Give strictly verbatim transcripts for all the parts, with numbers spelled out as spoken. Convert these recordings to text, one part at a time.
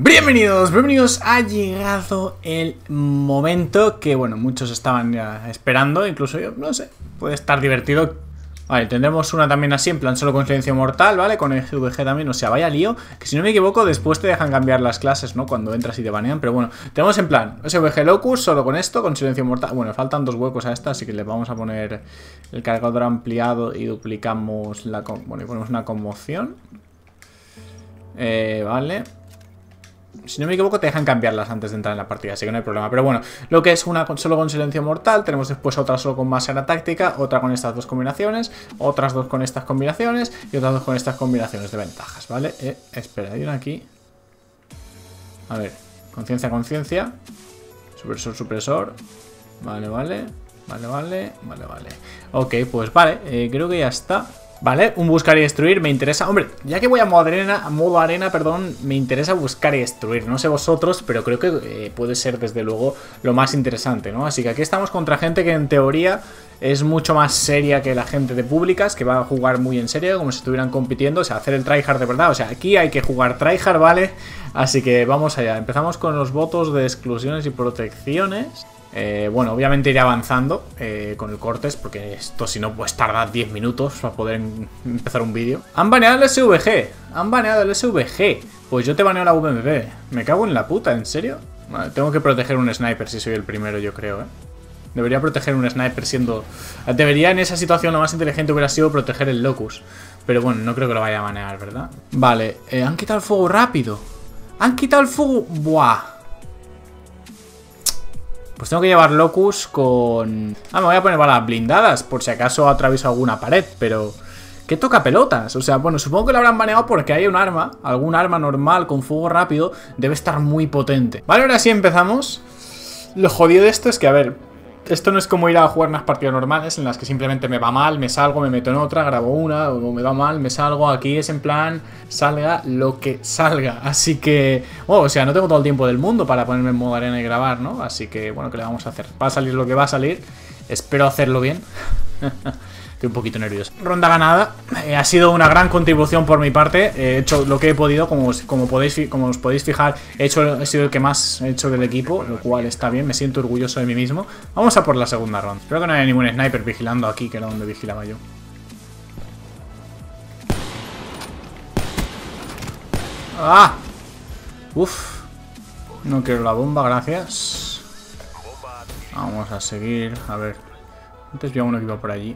Bienvenidos, bienvenidos, ha llegado el momento que, bueno, muchos estaban ya esperando, incluso yo, no sé, puede estar divertido. Vale, tendremos una también así, en plan solo con silencio mortal, ¿vale? Con S V G también, o sea, vaya lío, que si no me equivoco después te dejan cambiar las clases, ¿no? Cuando entras y te banean, pero bueno, tenemos en plan S V G Locus, solo con esto, con silencio mortal. Bueno, faltan dos huecos a esta, así que le vamos a poner el cargador ampliado y duplicamos la... Bueno, y ponemos una conmoción. Eh, vale... Si no me equivoco te dejan cambiarlas antes de entrar en la partida, así que no hay problema. Pero bueno, lo que es una con, solo con silencio mortal, tenemos después otra solo con máscara táctica, otra con estas dos combinaciones, otras dos con estas combinaciones y otras dos con estas combinaciones de ventajas, ¿vale? Eh, espera, hay una aquí. A ver, conciencia, conciencia. Supresor, supresor. Vale, vale, vale, vale, vale, vale. Ok, pues vale, eh, creo que ya está. Vale, un buscar y destruir, me interesa. Hombre, ya que voy a modo arena, a modo arena, perdón, me interesa buscar y destruir. No sé vosotros, pero creo que eh, puede ser desde luego lo más interesante, ¿no? Así que aquí estamos contra gente que en teoría es mucho más seria que la gente de públicas, que va a jugar muy en serio, como si estuvieran compitiendo, o sea, hacer el tryhard de verdad. O sea, aquí hay que jugar tryhard, ¿vale? Así que vamos allá. Empezamos con los votos de exclusiones y protecciones. Eh, bueno, obviamente iré avanzando eh, con el cortes, porque esto si no pues tarda diez minutos para poder em empezar un vídeo. Han baneado el S V G, han baneado el S V G. Pues yo te baneo la V M P. Me cago en la puta, ¿en serio? Vale, tengo que proteger un sniper si soy el primero, yo creo, ¿eh? Debería proteger un sniper siendo... Debería en esa situación lo más inteligente hubiera sido proteger el locus. Pero bueno, no creo que lo vaya a banear, ¿verdad? Vale, eh, han quitado el fuego rápido. Han quitado el fuego... Buah. Pues tengo que llevar locus con... Ah, me voy a poner balas blindadas por si acaso atravieso alguna pared, pero... ¿Qué toca pelotas? O sea, bueno, supongo que lo habrán baneado porque hay un arma, algún arma normal con fuego rápido debe estar muy potente. Vale, ahora sí empezamos. Lo jodido de esto es que, a ver... Esto no es como ir a jugar unas partidas normales en las que simplemente me va mal, me salgo, me meto en otra, grabo una, o me va mal, me salgo. Aquí es en plan, salga lo que salga. Así que, oh, o sea, no tengo todo el tiempo del mundo para ponerme en modo arena y grabar, ¿no? Así que, bueno, ¿qué le vamos a hacer? Va a salir lo que va a salir. Espero hacerlo bien. Estoy un poquito nervioso. Ronda ganada. Eh, ha sido una gran contribución por mi parte. He hecho lo que he podido, como, como, podéis, como os podéis fijar. He, hecho, he sido el que más he hecho del equipo, lo cual está bien. Me siento orgulloso de mí mismo. Vamos a por la segunda ronda. Espero que no haya ningún sniper vigilando aquí, que era donde vigilaba yo. ¡Ah! Uf. No quiero la bomba, gracias. Vamos a seguir. A ver. Antes vi a uno que iba por allí.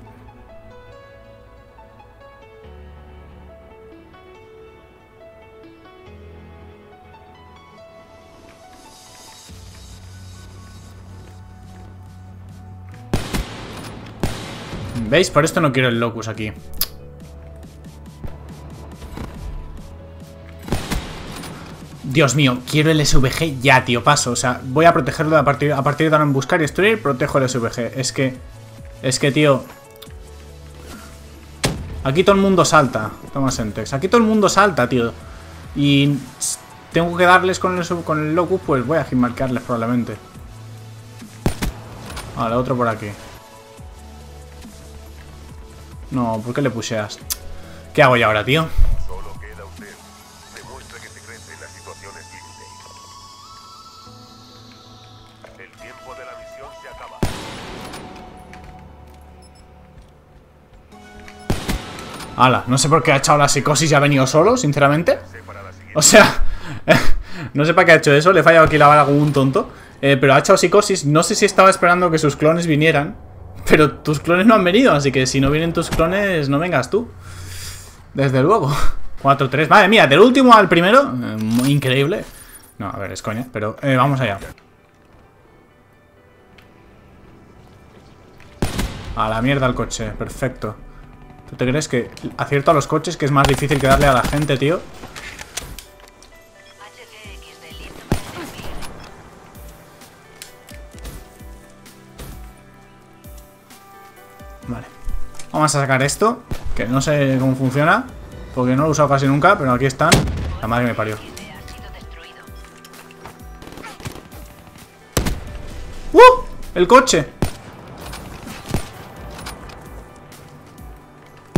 ¿Veis? Por esto no quiero el locus aquí. Dios mío, quiero el S V G ya, tío, paso. O sea, voy a protegerlo a partir, a partir de ahora en buscar y destruir. Protejo el S V G. Es que... Es que, tío... Aquí todo el mundo salta. Toma Sentex. Aquí todo el mundo salta, tío. Y... Tengo que darles con el, con el locus, pues voy a hitmarcarles probablemente. Vale, otro por aquí. No, ¿por qué le pusheas? ¿Qué hago yo ahora, tío? Solo queda usted. Demuestra que se crece en las situaciones límite. El tiempo de la misión se acaba. Hala, no sé por qué ha echado la psicosis y ha venido solo, sinceramente. O sea, no sé para qué ha hecho eso. Le he fallado aquí la bala como un tonto. eh, Pero ha echado psicosis. No sé si estaba esperando que sus clones vinieran, pero tus clones no han venido, así que si no vienen tus clones, no vengas tú. Desde luego. cuatro tres. Madre mía, del último al primero. Eh, muy increíble. No, a ver, es coña, pero eh, vamos allá. A la mierda el coche, perfecto. ¿Tú te crees que acierto a los coches, que es más difícil que darle a la gente, tío? Vale. Vamos a sacar esto, que no sé cómo funciona, porque no lo he usado casi nunca, pero aquí están. La madre me parió. ¡Uh! El coche.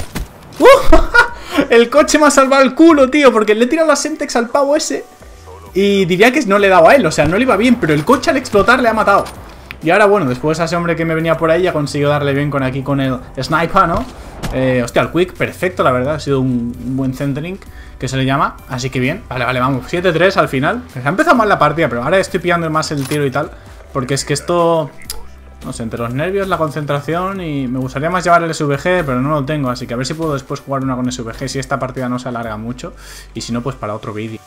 ¡Uh! El coche me ha salvado el culo, tío, porque le he tirado la Sentex al pavo ese Y diría que no le he dado a él, o sea, no le iba bien, pero el coche al explotar le ha matado. Y ahora, bueno, después a ese hombre que me venía por ahí ya consiguió darle bien con aquí con el sniper, ¿no? Eh, hostia, el quick, perfecto, la verdad. Ha sido un, un buen centering, que se le llama. Así que bien, vale, vale, vamos, siete tres al final. Se ha empezado mal la partida, pero ahora estoy pillando más el tiro y tal. Porque es que esto... No sé, entre los nervios, la concentración y... Me gustaría más llevar el S V G, pero no lo tengo. Así que a ver si puedo después jugar una con S V G si esta partida no se alarga mucho. Y si no, pues para otro vídeo.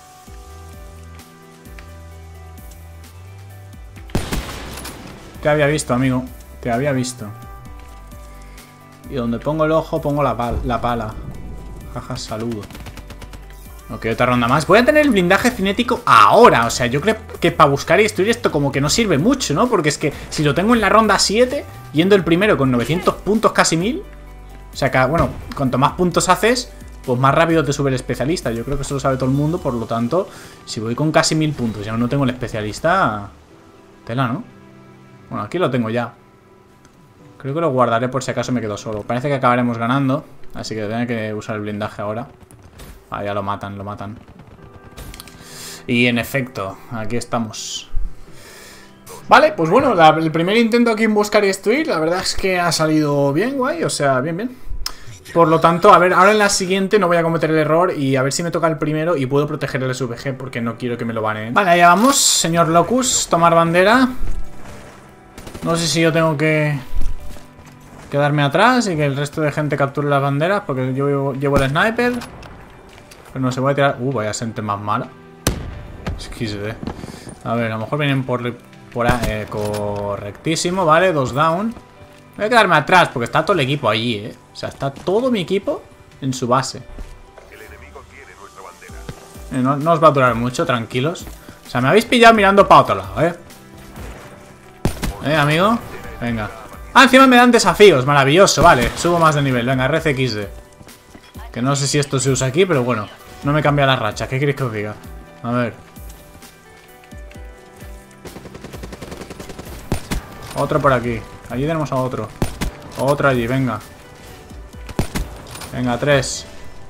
Te había visto, amigo. Te había visto. Y donde pongo el ojo, pongo la, pal la pala. Jaja, saludo. Ok, otra ronda más. Voy a tener el blindaje cinético ahora. O sea, yo creo que para buscar y destruir esto como que no sirve mucho, ¿no? Porque es que si lo tengo en la ronda siete, yendo el primero con novecientos puntos, casi mil. O sea, que, bueno, cuanto más puntos haces, pues más rápido te sube el especialista. Yo creo que eso lo sabe todo el mundo. Por lo tanto, si voy con casi mil puntos y aún no tengo el especialista, tela, ¿no? Bueno, aquí lo tengo ya. Creo que lo guardaré por si acaso me quedo solo. Parece que acabaremos ganando, así que tengo que usar el blindaje ahora. Ah, ya lo matan, lo matan. Y en efecto, aquí estamos. Vale, pues bueno, la, el primer intento aquí en buscar y destruir, la verdad es que ha salido bien, guay. O sea, bien, bien. Por lo tanto, a ver, ahora en la siguiente no voy a cometer el error y a ver si me toca el primero y puedo proteger el S V G porque no quiero que me lo baneen. Vale, allá vamos, señor Locus, tomar bandera. No sé si yo tengo que quedarme atrás y que el resto de gente capture las banderas porque yo llevo, llevo el sniper. Pero no se voy a tirar... Uh, vaya gente más mala. Es que se ve. A ver, a lo mejor vienen por... por eh, correctísimo, vale, dos down. Voy a quedarme atrás porque está todo el equipo allí, eh. O sea, está todo mi equipo en su base. El enemigo quiere nuestra bandera. Eh, no, no os va a durar mucho, tranquilos. O sea, me habéis pillado mirando para otro lado, eh. Eh, amigo. Venga. Ah, encima me dan desafíos, maravilloso, vale. Subo más de nivel, venga, R C X D. Que no sé si esto se usa aquí, pero bueno. No me cambia la racha, ¿qué queréis que os diga? A ver. Otro por aquí. Allí tenemos a otro. Otro allí, venga. Venga, tres.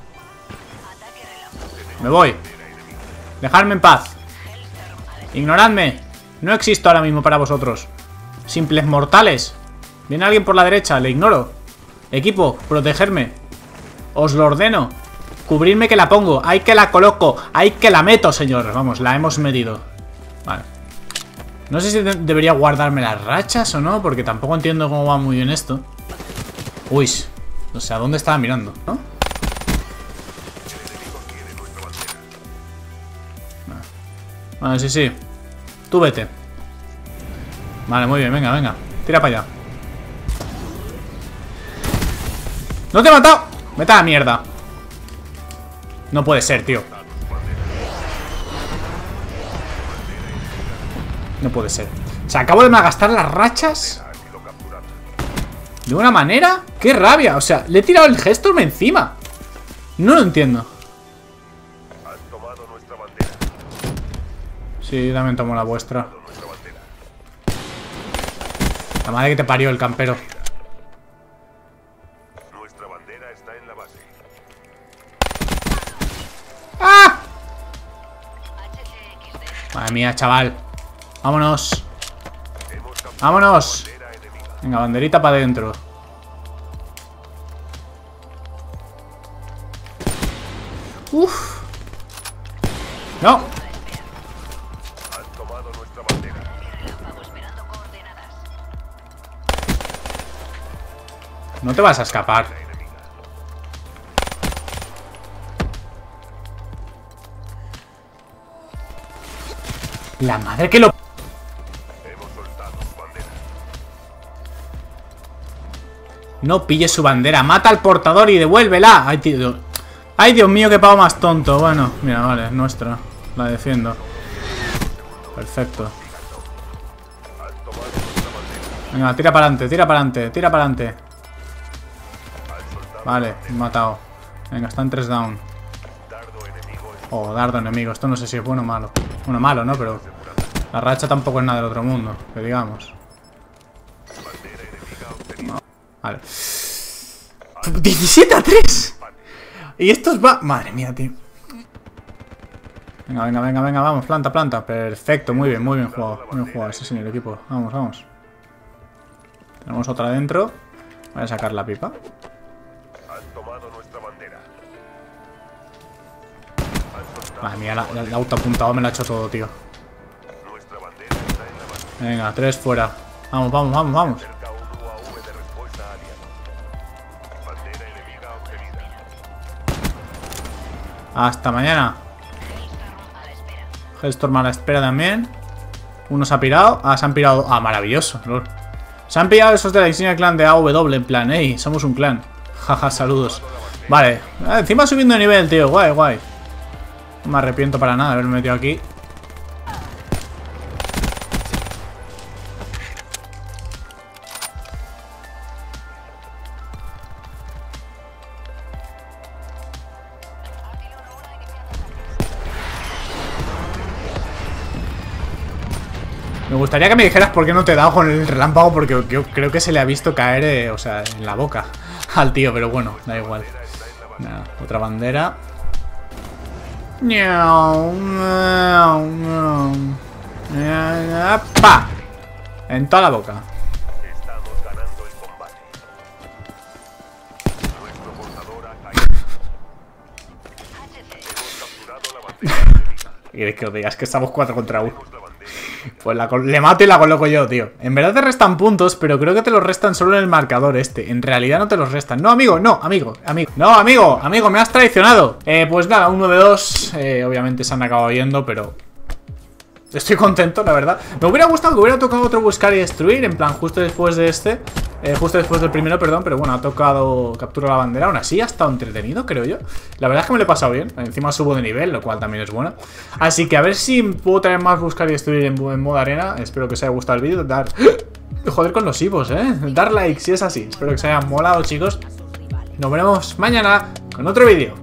Me voy. Dejadme en paz. Ignoradme. No existo ahora mismo para vosotros. Simples mortales. Viene alguien por la derecha, le ignoro. Equipo, protegerme. Os lo ordeno. Cubrirme que la pongo. Ahí que la coloco. Ahí que la meto, señor. Vamos, la hemos medido. Vale. No sé si de debería guardarme las rachas o no, porque tampoco entiendo cómo va muy bien esto. Uy. O sea, ¿dónde estaba mirando? ¿No? Vale, sí, sí. Tú vete. Vale, muy bien, venga, venga. Tira para allá. ¡No te he matado! Vete a la mierda. No puede ser, tío. No puede ser. O sea, acabo de malgastar las rachas de una manera. ¡Qué rabia! O sea, le he tirado el Gestorm encima. No lo entiendo. Sí, también tomo la vuestra. La madre que te parió el campero. Nuestra bandera está en la base. ¡Ah! Madre mía, chaval. Vámonos. Vámonos. Venga, banderita para adentro. Uf. No. No te vas a escapar. La madre que lo... No pilles su bandera. Mata al portador y devuélvela. Ay, tío. Ay, Dios mío, qué pavo más tonto. Bueno, mira, vale, es nuestra. La defiendo. Perfecto. Venga, tira para adelante, tira para adelante, tira para adelante. Vale, me he matado. Venga, están tres down. Oh, dardo enemigo. Esto no sé si es bueno o malo. Bueno, malo, ¿no? Pero la racha tampoco es nada del otro mundo, que digamos. No. Vale. diecisiete a tres. Y estos va... Madre mía, tío. Venga, venga, venga, venga, vamos, planta, planta. Perfecto, muy bien, muy bien jugado. Muy bien jugado, sí, señor, equipo. Vamos, vamos. Tenemos otra adentro. Voy a sacar la pipa. Han tomado nuestra bandera. Madre mía, la, la, la auto apuntado me la ha hecho todo, tío. Nuestra bandera está en la base. Venga, tres fuera. Vamos, vamos, vamos, vamos. Cerca un U A V de respuesta aliado. Bandera enemiga obtenida. Hasta mañana. Hellstorm a la espera también. Uno se ha pirado. Ah, se han pirado. Ah, maravilloso. Lord. Se han pillado esos de la insignia clan de A W. En plan, ey, somos un clan. Jaja, saludos. Vale. Ah, encima subiendo de nivel, tío. Guay, guay. No me arrepiento para nada de haberme metido aquí. Me gustaría que me dijeras por qué no te he dado con el relámpago, porque yo creo que se le ha visto caer, eh, o sea, en la boca al tío, pero bueno, da igual. Nada, otra bandera. ¡Pa! En toda la boca. Estamos ganando el combate. Nuestro portador ha caído. Hemos capturado la bandera enemiga. ¿Quieres que os digas que estamos cuatro contra uno? Pues la le mato y la coloco yo, tío. En verdad te restan puntos, pero creo que te los restan solo en el marcador este. En realidad no te los restan. No, amigo, no, amigo, amigo. No, amigo, amigo, me has traicionado. Eh, pues nada, un nueve dos. Eh, obviamente se han acabado yendo, pero... estoy contento, la verdad. Me hubiera gustado que hubiera tocado otro buscar y destruir. En plan, justo después de este. Eh, justo después del primero, perdón. Pero bueno, ha tocado captura la bandera. Aún así ha estado entretenido, creo yo. La verdad es que me lo he pasado bien. Encima subo de nivel, lo cual también es bueno. Así que a ver si puedo traer más buscar y destruir en, en modo arena. Espero que os haya gustado el vídeo. Dar... joder con los hipos, eh. Dar like si es así. Espero que os haya molado, chicos. Nos veremos mañana con otro vídeo.